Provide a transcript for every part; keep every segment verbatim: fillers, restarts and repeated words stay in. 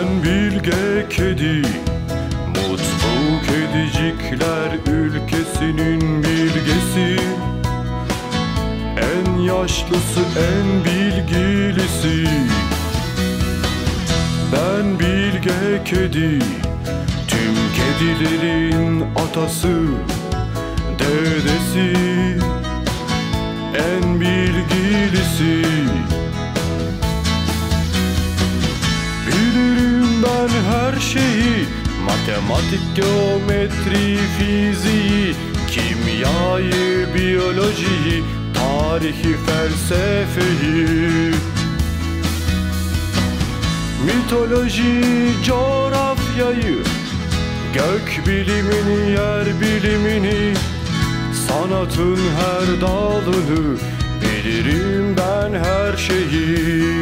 Ben bilge kedi, mutlu kedicikler ülkesinin bilgesi. En yaşlısı, en bilgilisi. Ben bilge kedi, tüm kedilerin atası, dedesi, en bilgilisi. Bilirim ben her şeyi, matematik, geometri, fiziği, kimyayı, biyolojiyi, tarihi, felsefeyi, mitoloji, coğrafyayı, gök bilimini, yer bilimini, sanatın her dalını, bilirim ben her şeyi.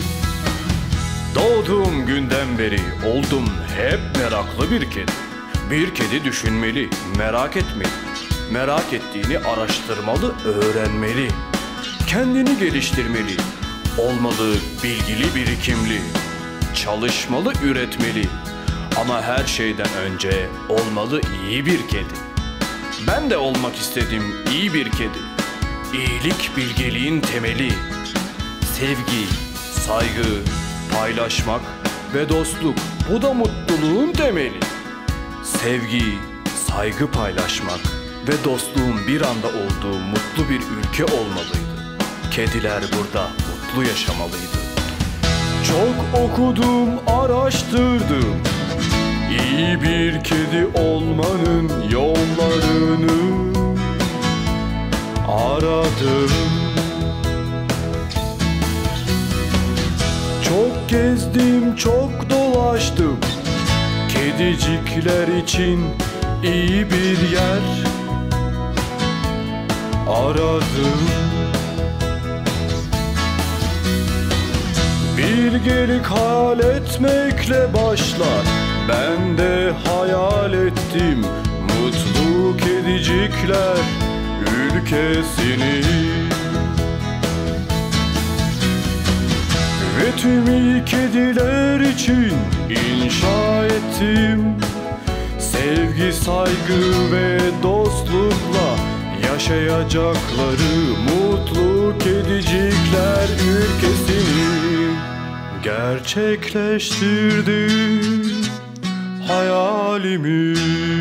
Doğduğum günden beri oldum hep meraklı bir kedi. Bir kedi düşünmeli, merak etmeli. Merak ettiğini araştırmalı, öğrenmeli. Kendini geliştirmeli. Olmalı, bilgili, birikimli. Çalışmalı, üretmeli. Ama her şeyden önce olmalı iyi bir kedi. Ben de olmak istedim iyi bir kedi. İyilik bilgeliğin temeli. Sevgi, saygı, paylaşmak ve dostluk, bu da mutluluğun temeli. Sevgi, saygı, paylaşmak ve dostluğun bir anda olduğu mutlu bir ülke olmalıydı. Kediler burada mutlu yaşamalıydı. Çok okudum, araştırdım. İyi bir kedi olmanın yollarını aradım. Çok gezdim, çok dolaştım. Kedicikler için iyi bir yer aradım. Bilgelik hayal etmekle başlar. Ben de hayal ettim mutlu kedicikler ülkesini. Ve tüm iyi kediler için inşa ettim. Sevgi, saygı ve dostlukla yaşayacakları mutlu kedicikler ülkesini gerçekleştirdim hayalimi.